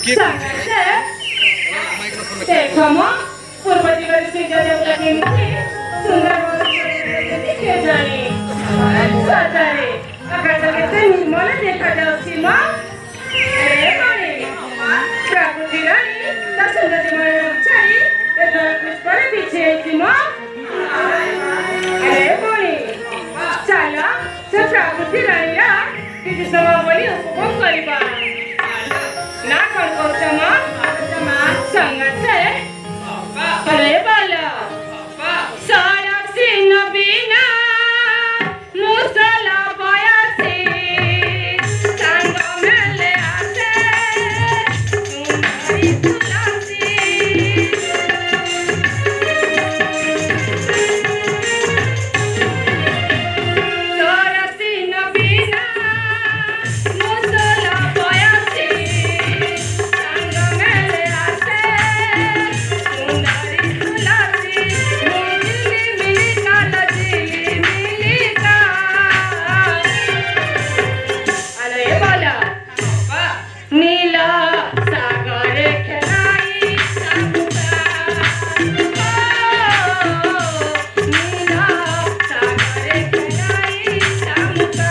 देखो मो पूर्व दिगरे से देवता केमती सुंदर के जानी सजारे आकाश केते निर्मल देखा जाउछि मा ए माने प्रकृति रानी ता सुंदर मन चाहि एतो पुष्पर पीछे छि मा ए माने चला से प्रकृति रानी रा किछि समय बोली उपभोग करबा ना कौन कहछ मा संगत है अरे बाला सारा सिंह बिना मुसला बयासी संग मेले आसे तुम्हारी तुलसी सारा सिंह बिना मुसला बयासी संग मेले आसे तुम्हारी तुलसी मिली मिली कालजी मिलिका अरे बाला नीला सागर खेलाई समुद्र नीला सागर खेलाई समुद्र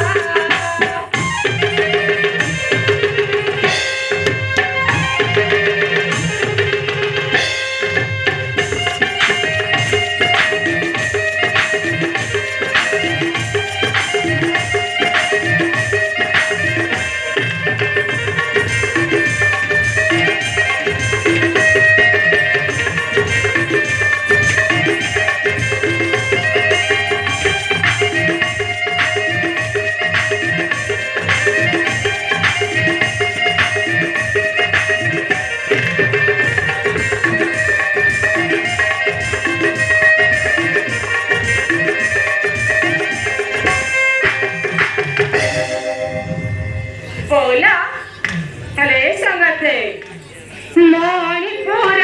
बोला अरे संगत है मणिपुर